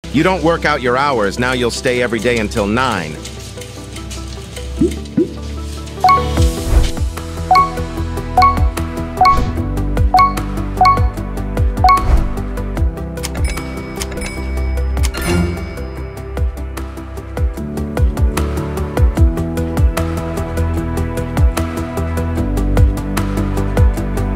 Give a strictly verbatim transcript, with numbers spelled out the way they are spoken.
You don't work out your hours, now you'll stay every day until nine.